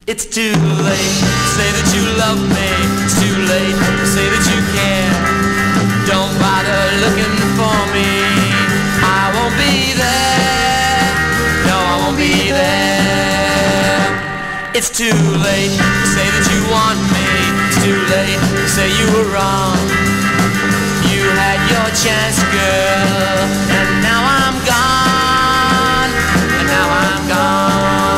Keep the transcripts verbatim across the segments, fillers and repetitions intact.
It's too late to say that you love me. It's too late to say that you care. Don't bother looking for me. I won't be there. No, I won't be there. It's too late to say that you want me. It's too late to say you were wrong. You had your chance, girl, and now I'm gone. And now I'm gone.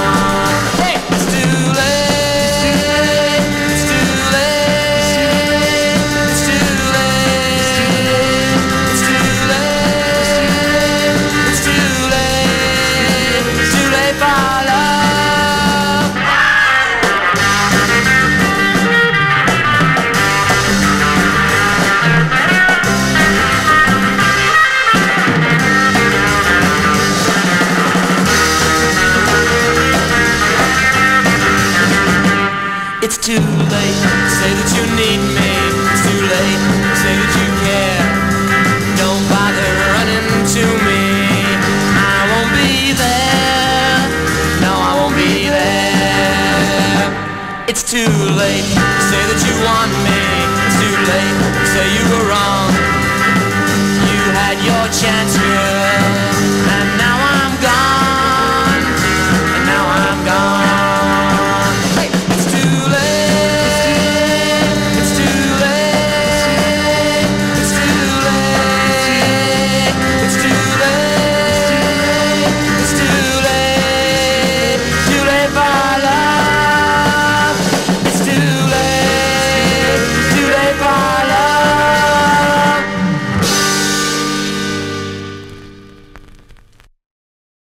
It's too late to say that you need me. It's too late to say that you care. Don't bother running to me. I won't be there. No, I won't be there. It's too late to say that you want me. It's too late to say you were wrong. You had your chance, girl.